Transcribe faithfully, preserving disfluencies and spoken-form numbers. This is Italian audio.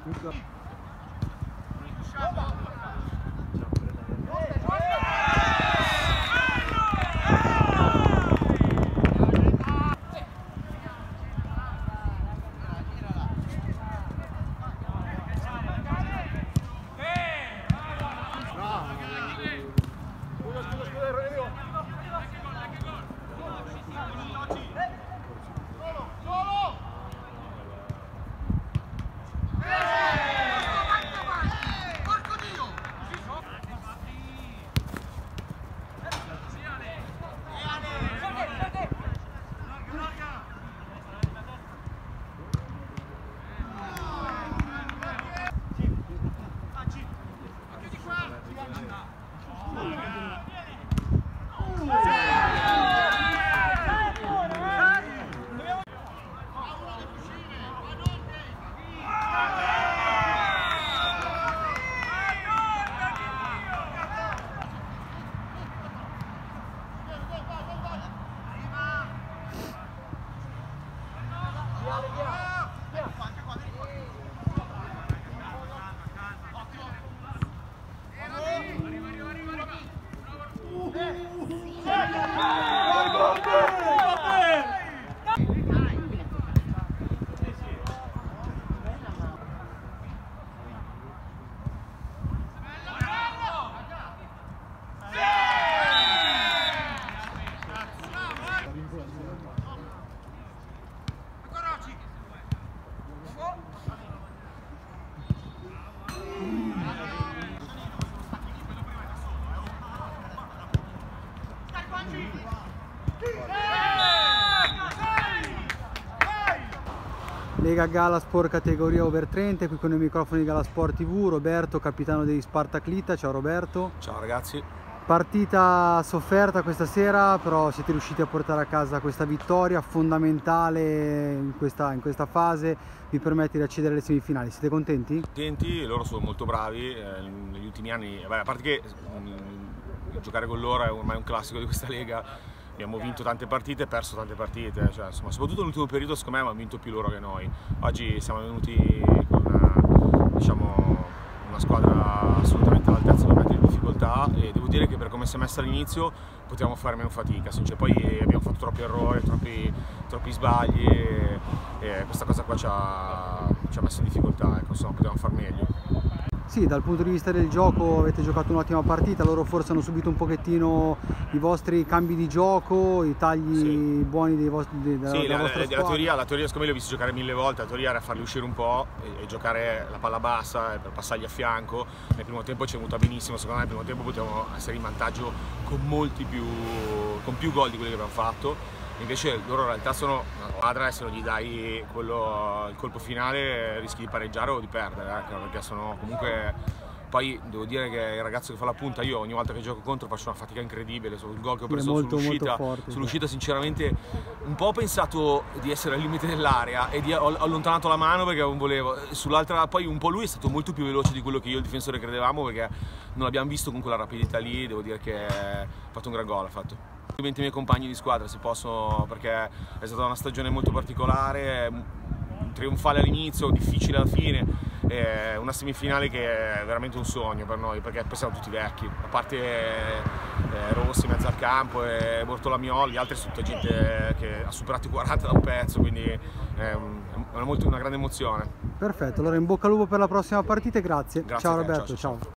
Lega Galasport categoria over trenta, qui con i microfoni di Galasport tivù, Roberto, capitano dei Spartaclita. Ciao Roberto. Ciao ragazzi. Partita sofferta questa sera, però siete riusciti a portare a casa questa vittoria fondamentale in questa, in questa fase, vi permette di accedere alle semifinali. Siete contenti? Contenti, loro sono molto bravi, eh, negli ultimi anni, beh, a parte che um, giocare con loro è ormai un classico di questa Lega. Abbiamo vinto tante partite e perso tante partite, cioè, insomma, soprattutto nell'ultimo periodo secondo me hanno vinto più loro che noi. Oggi siamo venuti con una, diciamo, una squadra assolutamente all'altezza per mettere in difficoltà e devo dire che per come si è messa all'inizio potevamo fare meno fatica, cioè, poi abbiamo fatto troppi errori, troppi, troppi sbagli e, e questa cosa qua ci ha, ci ha messo in difficoltà, ecco, insomma, potevamo far meglio. Sì, dal punto di vista del gioco avete giocato un'ottima partita, loro forse hanno subito un pochettino i vostri cambi di gioco, i tagli sì. buoni dei vostri, de, della, sì, della la, vostra la, squadra. La teoria, la teoria secondo me li ho visti giocare mille volte, la teoria era farli uscire un po' e, e giocare la palla bassa per passargli a fianco. Nel primo tempo ci è venuta benissimo, secondo me nel primo tempo potevamo essere in vantaggio con molti più, con più gol di quelli che abbiamo fatto. Invece loro in realtà sono una squadra e se non gli dai quello, il colpo finale rischi di pareggiare o di perdere, eh, perché sono comunque... Poi devo dire che il ragazzo che fa la punta, io ogni volta che gioco contro faccio una fatica incredibile, sul gol che ho preso sull'uscita, sull'uscita sinceramente un po' ho pensato di essere al limite dell'area e di, ho allontanato la mano perché non volevo, sull'altra poi un po' lui è stato molto più veloce di quello che io e il difensore credevamo perché non l'abbiamo visto con quella rapidità lì, devo dire che ha fatto un gran gol, ha fatto. Complimenti ai miei compagni di squadra se posso, perché è stata una stagione molto particolare, trionfale all'inizio, difficile alla fine. È una semifinale che è veramente un sogno per noi perché poi siamo tutti vecchi, a parte eh, Rossi in mezzo al campo e Bortolamioli, gli altri sono tutta gente che ha superato i quaranta da un pezzo, quindi è, un, è una, molto, una grande emozione. Perfetto, allora in bocca al lupo per la prossima partita e grazie. Grazie ciao te, Roberto, ciao. ciao. ciao.